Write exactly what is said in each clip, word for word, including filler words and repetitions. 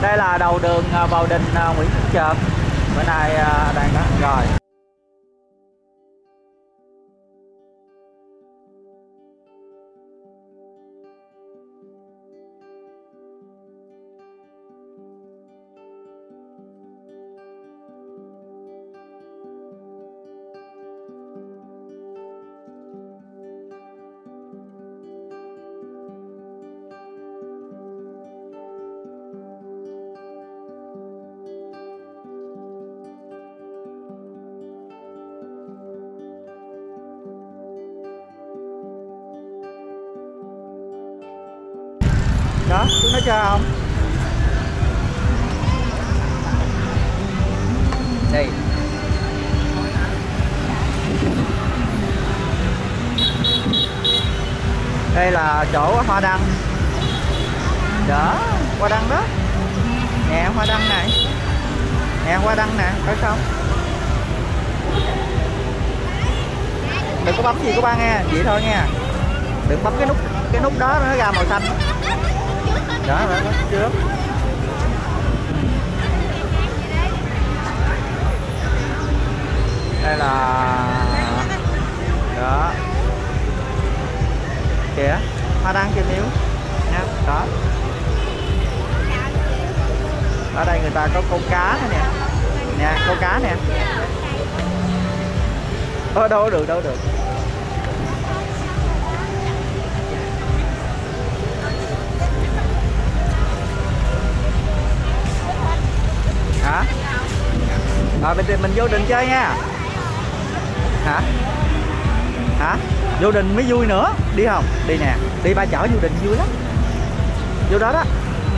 Đây là đầu đường vào đình Nguyễn Trung Chợt. Bữa nay đang đó rồi. Đó, xuống nó cho không? Đây. Đây là chỗ hoa đăng. Đó, hoa đăng đó. Nè, hoa đăng này. Nè, hoa đăng nè, phải không? Đừng có bấm gì của ba nghe, vậy thôi nha. Đừng bấm cái nút cái nút đó nó ra màu xanh. Đó, đó, đó trước. Đây là đó. Kìa, hoa đăng kìa Miu. Nha, đó. Ở đây người ta có câu cá nữa nè. Nè, câu cá nè. Ờ, đâu được, đâu được. Hả? Rồi mình mình vô đình chơi nha. Hả? Hả? Vô đình mới vui nữa. Đi không? Đi nè. Đi ba chở vô đình vui lắm. Vô đó đó.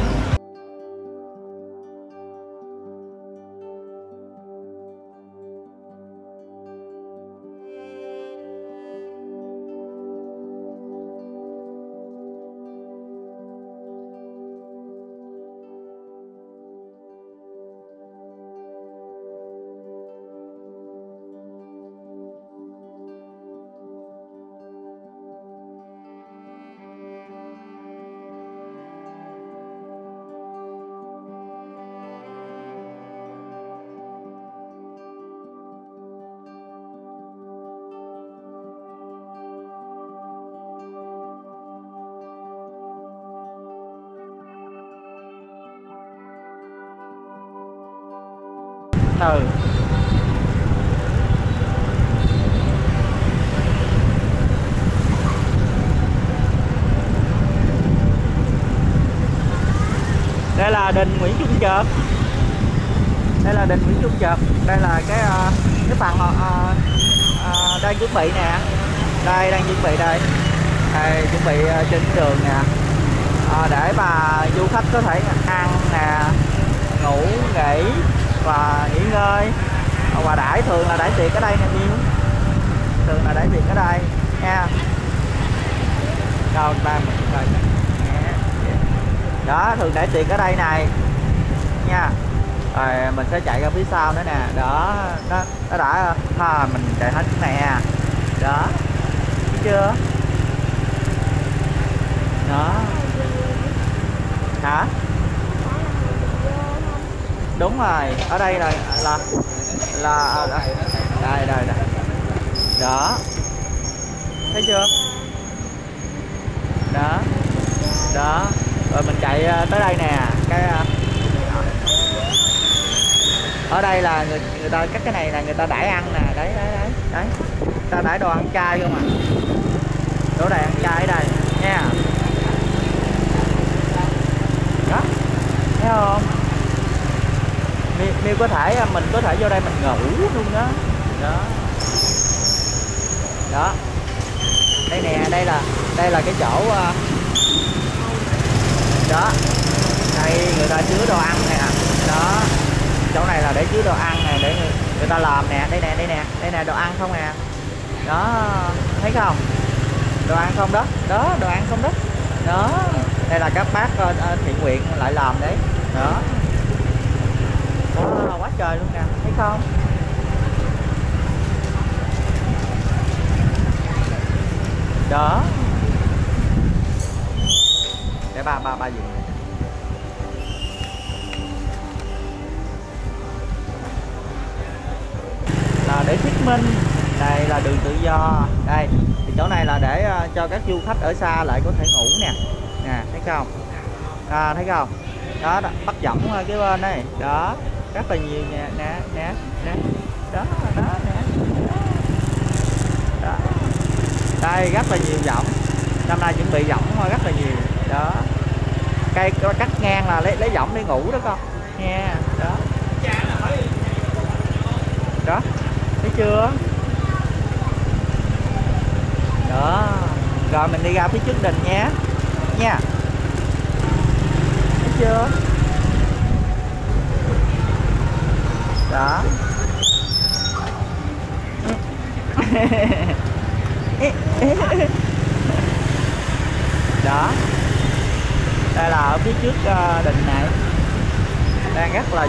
Ừ. Đây là đình Nguyễn Trung Chợt. Đây là đình Nguyễn Trung Chợt. Đây là cái cái phần uh, uh, đang chuẩn bị nè. Đây đang chuẩn bị đây. Đây chuẩn bị uh, trên đường nè. Uh, để mà du khách có thể ăn nè, ngủ nghỉ và nghỉ ngơi. Và đãi thường là đãi tiệc ở đây nè Miu. Thường là đãi tiệc ở đây nha. Đâu ba mình coi. Đó, thường đãi tiệc ở đây này nha. Rồi mình sẽ chạy ra phía sau nữa nè. Đó, nó nó đã à, mình chạy hết cái này nè. Đó. Thấy chưa? Đó. Hả? Đúng rồi, ở đây là là là, là đây đây đây. Đó. Thấy chưa? Đó. Đó. Rồi mình chạy tới đây nè, cái ở đây là người, người ta cắt cái này là người ta đãi ăn nè, đấy đấy đấy. Đấy. Người ta đãi đồ ăn chay không à. Đồ này ăn chay ở đây nha. Đó. Thấy không? Miu, Miu có thể mình có thể vô đây mình ngủ luôn đó. Đó. Đó. Đây nè, đây là đây là cái chỗ đó. Đây người ta chứa đồ ăn nè. Đó. Chỗ này là để chứa đồ ăn nè, để người, người ta làm nè. Đây nè, đây nè, đây nè, đồ ăn không nè. Đó, thấy không? Đồ ăn không đó. Đó, đồ ăn không đó. Đó. Đây là các bác uh, thiện nguyện lại làm đấy. Đó. Wow, quá trời luôn nè, thấy không? Đó. Để ba ba ba dừng. Lễ Thuyết Minh. Đây là đường tự do. Đây thì chỗ này là để uh, cho các du khách ở xa lại có thể ngủ nè. Nè thấy không? À, thấy không? Đó, đó bắt dõng cái bên đây. Đó, rất là nhiều nè nè nè nè. Đó, đó nè. Đó. Đây rất là nhiều võng. Năm nay chuẩn bị võng rất là nhiều. Đó. Cây cắt ngang là lấy lấy võng để ngủ đó con. Nha. Đó. Đó. Thấy chưa? Đó. Rồi mình đi ra phía trước đình nhé. Nha. Thấy chưa? Đó. Đó. Đây là ở phía trước uh, đình này. Đang rất là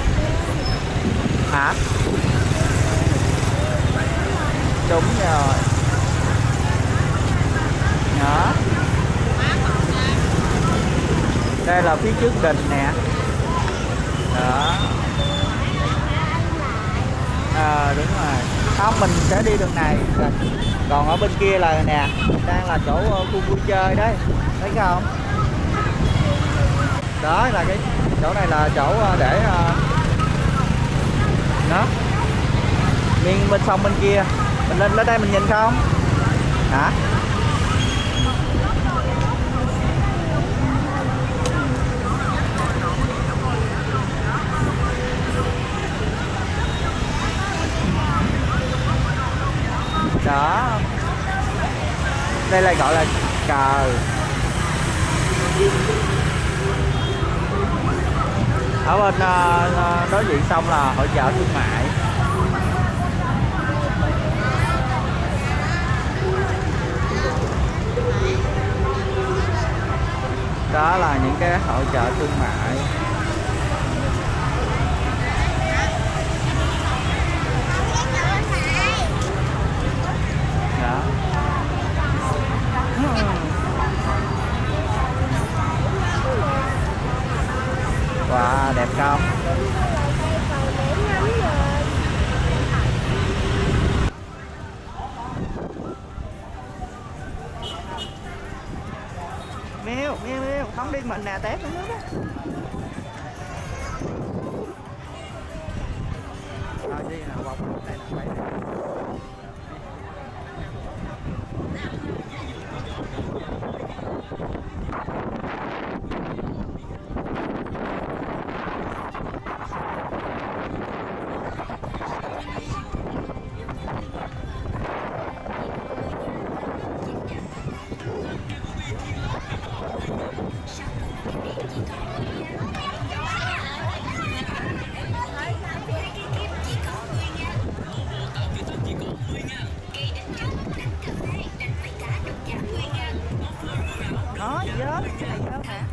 hả? Đúng rồi. Đó. Đây là phía trước đình nè. Đó. À, đúng rồi. Không, mình sẽ đi đường này. Còn ở bên kia là nè, đang là chỗ khu vui chơi đấy. Thấy không? Đó là cái chỗ này là chỗ để đó. Bên bên sông bên kia. Mình lên lên đây mình nhìn không? Hả? Đó. Đây là gọi là cờ. Ở bên uh, đối diện sông là hội chợ thương mại. Đó là những cái hội chợ thương mại. Đó. Wow, đẹp không? Miêu, miêu, miêu, không đi mình nè, té xuống nước á. Rồi đi nào, bọc đây nè, bay nè. Đó, dơ, cái này dơ hả?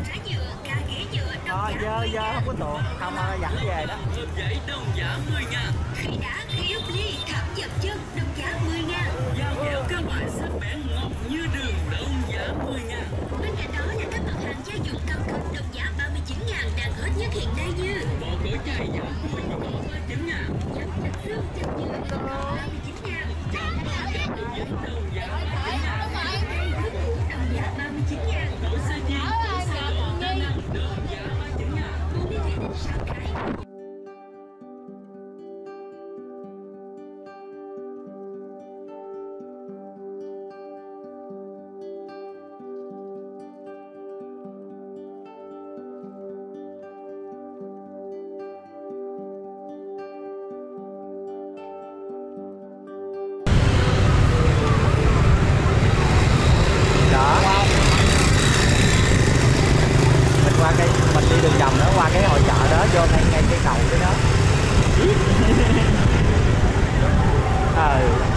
Rồi, dơ, dơ, không có tuột, không là dẫn về đó. Giấy đồng giá mười ngàn. Khỉ đá, khí úp ly, thảm dập chân, đồng giá mười ngàn. Dao kéo các loại sắc bén ngọt như đường, đồng giá mười ngàn. Bên cạnh đó là các mặt hàng gia dụng cao cấp đồng giá ba mươi chín ngàn đang hot nhất hiện nay như bộ cổ chày giá mười chỉ có ba mươi chín ngàn. Giấm chặt xương, chặt nhựa chỉ có ba mươi chín ngàn. Đồng giá ba mươi chín ngàn. Đồng giá ba mươi chín ngàn. Đổi xe gì? Đổi xe đồ đa năng. Đồng giá ba mươi chín ngàn. Mua đi thủy tinh sao cái. Qua cái mình đi đường vòng nữa, qua cái hội chợ đó, vô ngay ngay cây cầu đó đó. Ừ.